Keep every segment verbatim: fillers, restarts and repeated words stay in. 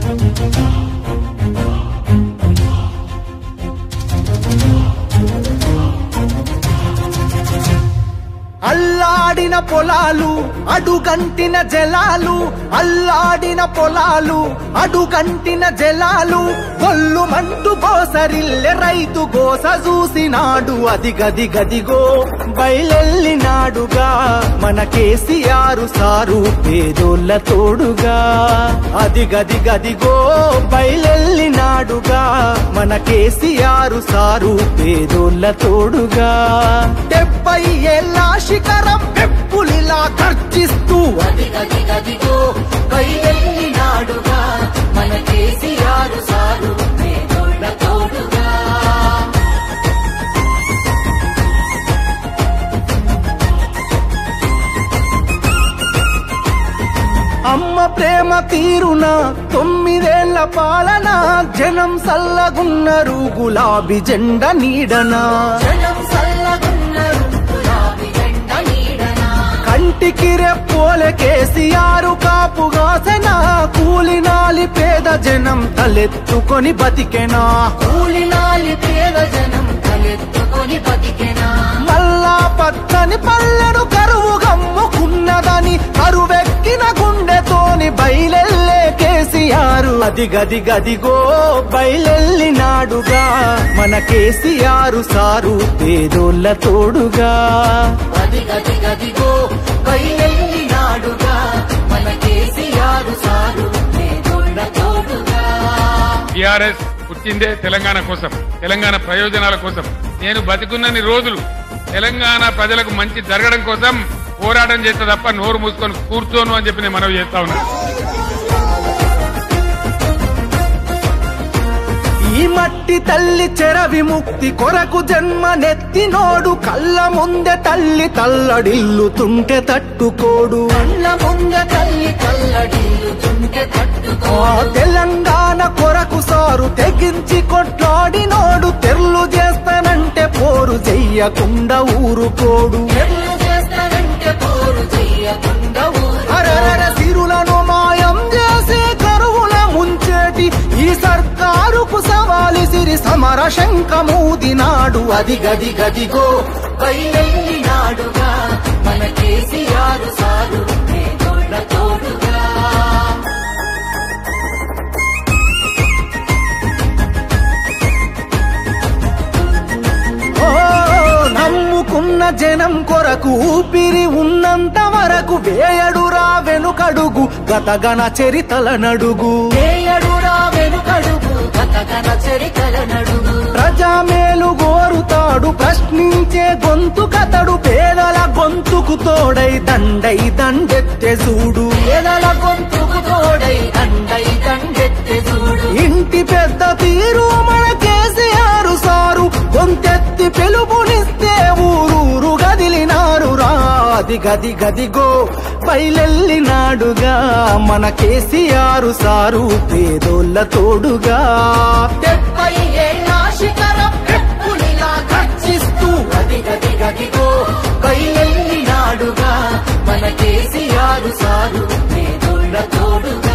అల్లాడిన పొలాలు అడుగంటిన జలాలు, అల్లాడిన పొలాలు అడుగంటిన జలాలు, గొల్లుమంటూ గోసరిల్లె రైతు గోస చూసినాడు. అది గది గదిగో బయలెల్లినాడుగా మన కేసీఆర్ సారు పేదోళ్ళ తోడుగా. అది గది గదిగో బయలెల్లినాడుగా మన కేసీఆర్ సారు పేదోళ్ళ తోడుగా. డెబ్బై ఏళ్ళ శిఖరం పెప్పులిలా గర్జిస్తూ అది గది గదిగో బయలెల్లినాడుగా మన కేసీఆర్ సారు పేదోళ్ళ తోడుగా. అమ్మ ప్రేమ తీరున తొమ్మిదేళ్ల పాలన, జనం సల్లగున్నరు గులాబీ జెండ నీడన. కంటికి రెప్పోలే కేసీఆర్ కాపుగాసెనా, కూలినాలి పేద జనం తలెత్తుకొని బతికెనా. కూలినాలి పేద జనం తలెత్తుకొని బతికెనా. మల్లా పచ్చని పల్లెడు కరువు గమ్ముకున్నదని కరువెక్కిన గుండెతోని బయలెల్లే కేసీఆర్. అది గది గదిగో బయలెల్లినాడుగా మన కేసీఆర్ సారు పేదోళ్ళ తోడుగా. అది గది గదిగో బయలెల్లినాడుగా మన కేసీఆర్ సారు పేదోళ్ళ తోడుగా. టీఆర్ఎస్ పుట్టిందే తెలంగాణ కోసం, తెలంగాణ ప్రయోజనాల కోసం. నేను బతికున్నన్ని రోజులు తెలంగాణ ప్రజలకు మంచి జరగడం కోసం పోరాటం చేస్తే తప్ప నోరు మూసుకొని కూర్చోను అని చెప్పి నేను మనవి చేస్తా ఉన్నా. ఈ మట్టి తల్లి చెర విముక్తి కొరకు జన్మనెత్తినోడు, కళ్ళ ముందే తల్లి తల్లడిల్లుతుంటే తట్టుకోడు. కళ్ళ ముందే తల్లి తల్లడిల్లుతుంటే తట్టుకోడు. తెలంగాణ కొరకు సారు తెగించి కొట్లాడినోడు, తెర్లు చేస్తానంటే పోరు చెయ్యకుండా ఊరుకోడు. సిరులను మాయం చేసి కరువుల ముంచేటి ఈ సర్కారుకు సవాలి సిరి సమర శంఖమూదినాడు. అది గది గదిగో బయలెల్లినాడుగా మన కేసీఆర్ సారు పేదోళ్ళ తోడుగా. నమ్ముకున్న జనం కొరకు ఊపిరి ఉన్నంత వరకు వేయడురా వెనుకడుగు గతగన చరితల నడుగు. వేయడురా వెనుకడుగు గతగన చరితల నడుగు. ప్రజామేలు గోరుతాడు ప్రశ్నించే గొంతు కతడు, పేదల గొంతుకు తోడై దండై దండెత్తె చూడు. పేదల గొంతుకు తోడై దండై దండెత్తె చూడు. ఇంటి పెద్ద తీరు మన కేసీఆర్ సారు, గొంతెత్తి పిలుపునిస్తే ఊరూరు గదిలినారు రా. అది గది గదిగో బయలెల్లినాడుగా మన కేసీఆర్ సారు పేదోళ్ళ తోడుగా. డెబ్బై ఏళ్ళ శిఖరం పెప్పులిలా గర్జిస్తూ అది గది గదిగో బయలెల్లినాడుగా మన కేసీఆర్ సారు పేదోళ్ళ తోడుగా.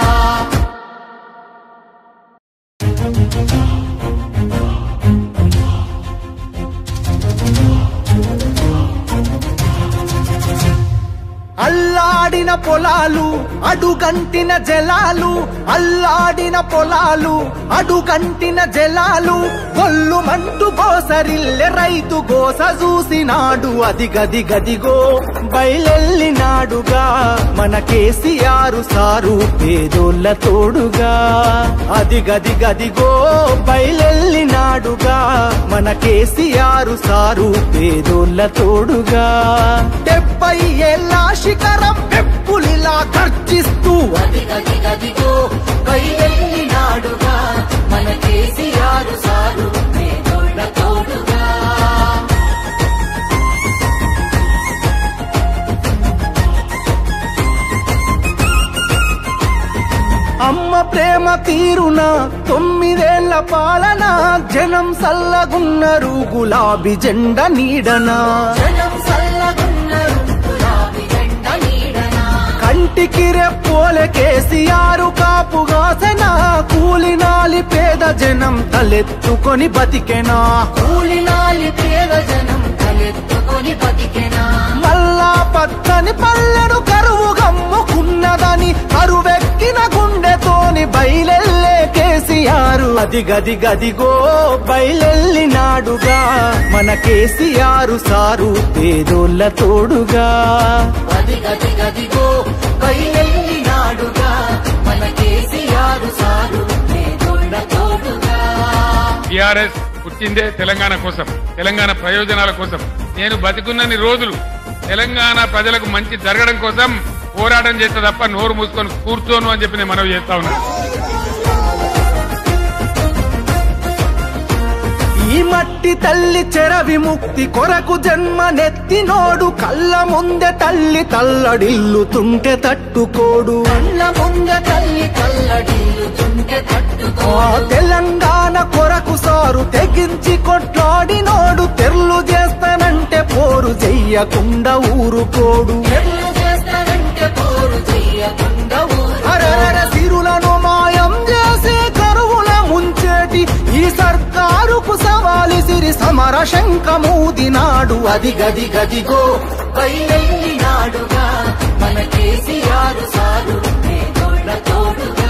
అల్లాడిన పొలాలు అడుగంటిన జలాలు, అల్లాడిన పొలాలు అడుగంటిన జలాలు, గొల్లుమంటూ గోసరిల్లె రైతు గోస చూసినాడు. అది గది గదిగో బయలెల్లినాడుగా మన కేసీఆర్ సారు పేదోళ్ళ తోడుగా. అది గది గదిగో బయలెల్లినాడుగా మన కేసీఆర్ సారు పేదోళ్ళ తోడుగా. డెబ్బై ఏళ్ళ శిఖరం పెప్పులిలా గర్జిస్తూ అది గది గదిగో బయలెల్లినాడుగా మన కేసీఆర్ సారు పేదోళ్ళ తోడుగా. అమ్మ ప్రేమ తీరున తొమ్మిదేళ్ల పాలన, జనం సల్లగున్నరు గులాబీ జెండ నీడన. కంటికి రెప్పోలే కేసీఆర్ కాపుగాసెనా, జనం తలెత్తుకొని బతికెనా కూలినాలి పేద జనం తలెత్తుకొని బతికెనా మల్లా పచ్చని పల్లెను కరువు గమ్ముకున్నదని కరువెక్కిన గుండెతోని బయలెల్లే కేసీఆర్ అది గది గదిగో బయలెల్లినాడుగా మన కేసీఆర్ సారు పేదోళ్ళ తోడుగా అది గది గదిగో బయలెల్లినాడుగా మన కేసీఆర్ సారు పేదోళ్ళ తోడుగా టిఆర్ఎస్ పుట్టిందే తెలంగాణ కోసం, తెలంగాణ ప్రయోజనాల కోసం. నేను బతికున్నన్ని రోజులు తెలంగాణ ప్రజలకు మంచి జరగడం కోసం పోరాటం చేస్తే తప్ప నోరు మూసుకొని కూర్చోను అని చెప్పి నేను మనవి చేస్తా ఉన్నాను. ఈ మట్టి తల్లి చెర విముక్తి కొరకు జన్మనెత్తినోడు కళ్ళ ముందే తల్లి తల్లడిల్లుతుంటే తట్టుకోడు కళ్ళ ముందే తల్లి తల్లడిల్లుతుంటే తట్టుకో తెలంగాణ కొరకు సారు తెగించి కొట్లాడినోడు తెర్లు చేస్తానంటే పోరు చెయ్యకుండా ఊరుకోడు ఎల్లు చేస్తానంటే పోరు చెయ్యకుండా అరరర సిరులను మాయం చేసి కరువుల ముంచేటి ఈ సర్కారుకు సవాలి సిరి సమర శంఖమూదినాడు అది గది గదిగో బయలెల్లినాడుగా మన కేసీఆర్ సారు పేదోళ్ళ తోడుగా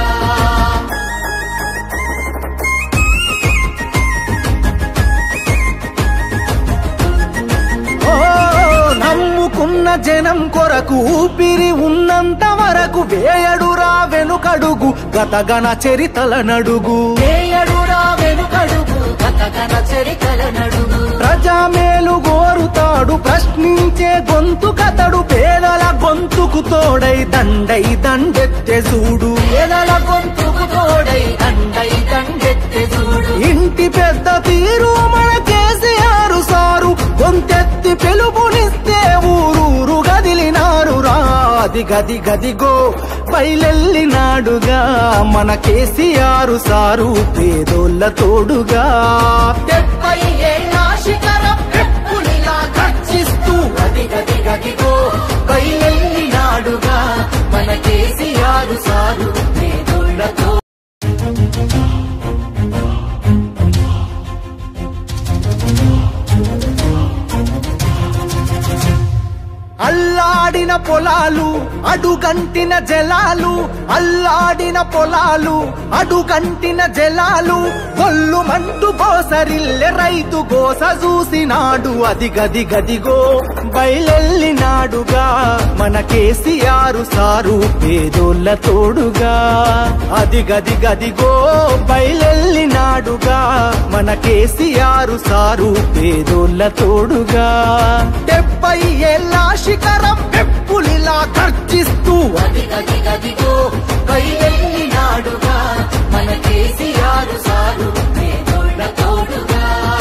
ఓ నమ్ముకున్న జనం కొరకు ఊపిరి ఉన్నంత వరకు వేయడురా వెనుకడుగు గతగన చరితల నడుగు వేయడురా వెనుకడుగు గతగన చరితల నడుగు ప్రజా మేలు గోరుతాడు ప్రశ్నించే గొంతు కతడు పేదల గొంతుకు తోడై దండై దండెత్తే చూడు పేదల గొంతుకు తోడై దండై దండెత్తే చూడు ఇంటి పెద్ద తీరు మన కేసీఆర్ సారు గొంతెత్తి పిలుపునిస్తే ఊరూరు గదిలినారు రా అది గది గదిగో బయలెల్లినాడుగా మన కేసీఆర్ సారు పేదోళ్ళ తోడుగా డెబ్బై ఏళ్ళ శిఖరం ఎప్పుడిలా గర్జిస్తూ గది గది గదిగో బయలెల్లినాడుగా మన కేసీఆర్ సారు పేదోళ్ళతో అల్లాడిన పొలాలు అడుగంటిన జలాలు అల్లాడిన పొలాలు అడుగంటిన జలాలు కొల్లు మంటు గోసరిల్లె రైతు గోస చూసినాడు అది గది గదిగో బయలెల్లినాడుగా మన కేసీఆర్ సారు పేదోళ్ళ తోడుగా అది గది గదిగో బయలెల్లినాడుగా మన కేసీఆర్ సారు పేదోళ్ళ తోడుగా డెబ్బై ఏళ్ళ శిఖరం ఎప్పులిలా గర్జిస్తూ గది గది గదిగో బయలెల్లినాడుగా మన కేసీఆర్ సారు పేదోళ్ళ తోడుగా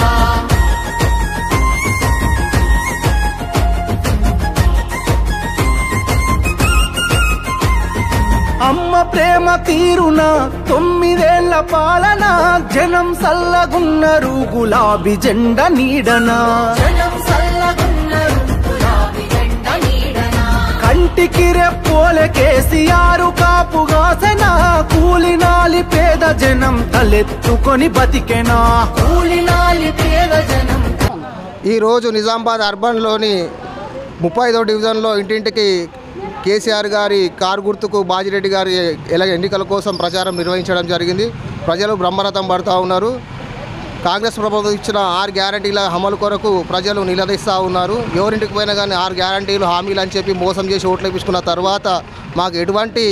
అమ్మ ప్రేమ తీరున తొమ్మిదేళ్ల పాలన జనం సల్లగున్నారు గులాబీ జెండ నీడనా జనం సల్లగున్నారు గులాబీ జెండ నీడనా కంటికి రెప్పోలే కేసీఆర్ కాపుగాసెనా కూలినాలి పేద జనం తలెత్తుకొని బతికెనా కూలినాలి పేద జనం ఈరోజు నిజామాబాద్ అర్బన్లోని ముప్పై ఐదో డివిజన్లో ఇంటింటికి కేసీఆర్ గారి కారు గుర్తుకు బాజిరెడ్డి గారి ఎలా ఎన్నికల కోసం ప్రచారం నిర్వహించడం జరిగింది. ప్రజలు బ్రహ్మరథం పడుతూ ఉన్నారు. కాంగ్రెస్ ప్రభుత్వం ఇచ్చిన ఆరు గ్యారంటీల అమలు కొరకు ప్రజలు నిలదీస్తూ ఉన్నారు. ఎవరింటికి పోయినా కానీ ఆరు గ్యారంటీలు హామీలు అని చెప్పి మోసం చేసి ఓట్లు వేయించుకున్న తర్వాత మాకు ఎటువంటి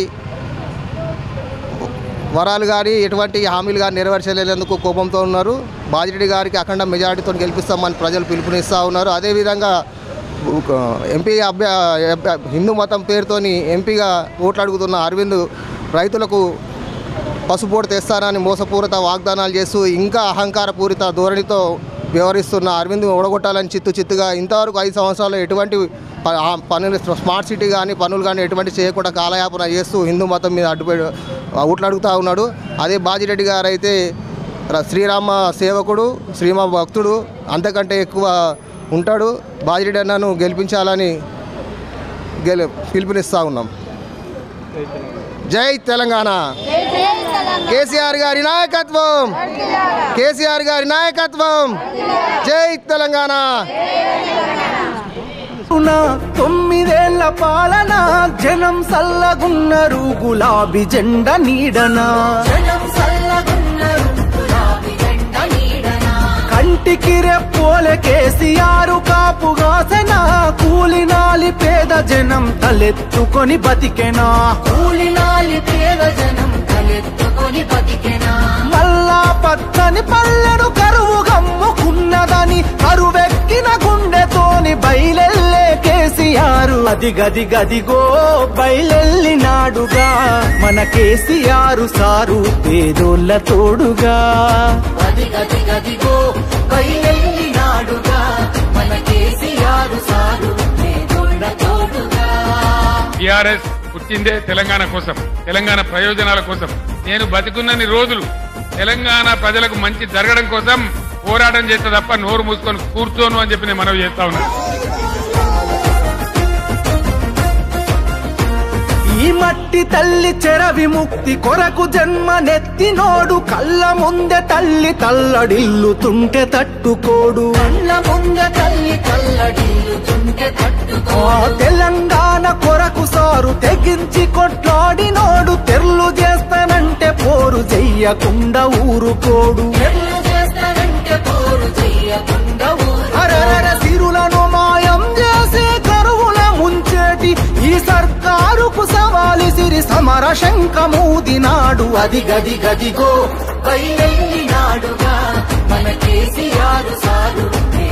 వరాలు కానీ ఎటువంటి హామీలు కానీ నెరవేర్చలేనందుకు కోపంతో ఉన్నారు. బాజిరెడ్డి గారికి అఖండ మెజారిటీతో గెలిపిస్తామని ప్రజలు పిలుపునిస్తూ ఉన్నారు. అదేవిధంగా ఎంపీ అభ్య హిందూ మతం పేరుతోని ఎంపీగా ఓట్లు అడుగుతున్న అరవింద్ రైతులకు పసుపోటు తెస్తానని మోసపూరిత వాగ్దానాలు చేస్తూ ఇంకా అహంకారపూరిత ధోరణితో వ్యవహరిస్తున్న అరవింద్ ఓడగొట్టాలని చిత్తు చిత్తుగా ఇంతవరకు ఐదు సంవత్సరాలు ఎటువంటి పనులు స్మార్ట్ సిటీ కానీ పనులు కానీ ఎటువంటి చేయకుండా కాలయాపన చేస్తూ హిందూ మతం మీద అడ్డుపడి ఓట్లు అడుగుతూ ఉన్నాడు. అదే బాజిరెడ్డి గారు అయితే శ్రీరామ సేవకుడు, శ్రీరామ భక్తుడు, అంతకంటే ఎక్కువ ఉంటాడు. బాజిరెడ్డి అన్నను గెలిపించాలని గెలి పిలుపునిస్తూ ఉన్నాం. జై తెలంగాణ. కేసీఆర్ గారి నాయకత్వం, కేసీఆర్ గారి నాయకత్వం. జై తెలంగాణ. తొమ్మిదేళ్ల పాలన జనం సల్లగున్నారు గులాబీ జెండ నీడనా, కంటికి రెప్పోలే కేసీఆర్ కాపుగాసనా, కూలినాలి పేద జనం తలెత్తుకొని బతికెనా, కూలినాలి పేద జనం తలెత్తుకొని బతికెనా. మల్లా పచ్చని పల్లెను కరువు గమ్ముకున్నదని కరువెక్కిన గుండెతోని బయలెల్లే కేసీఆర్, అది గది గదిగో బయలెల్లినాడుగా మన కేసీఆర్ సారు పేదోళ్ళ తోడుగా, అది గది గదిగో బయలెల్లినాడుగా మన కేసీఆర్ సారు పేదోళ్ళ తోడుగా. టీఆర్ఎస్ పుట్టిందే తెలంగాణ కోసం, తెలంగాణ ప్రయోజనాల కోసం. నేను బతికున్నన్ని రోజులు తెలంగాణ ప్రజలకు మంచి జరగడం కోసం పోరాటం చేస్తే తప్ప నోరు మూసుకొని కూర్చోను అని చెప్పి నేను మనవి చేస్తా ఉన్నా. ఈ మట్టి తల్లి చెర విముక్తి కొరకు జన్మనెత్తినోడు కళ్ళ ముందే తల్లి తల్లడిల్లుతుంటే తట్టుకోడు, కళ్ళ ముందే తల్లి తల్లడిల్లుతుంటే తట్టుకోడు. తెలంగాణ కొరకు సారు తెగించి కొట్లాడినోడు తెర్లు చేస్తానంటే పోరు చెయ్యకుండా ఊరుకోడు, తెర్లు చేస్తానంటే పోరు చెయ్యకుండా అరర సిరులను మాయం చేసి కరువుల ముంచేటి ఈ సర్కారుకు సవాలి సిరి సమర శంఖమూదినాడు, అది గది గదిగో బయలెల్లినాడుగా మన కేసీఆర్ సారు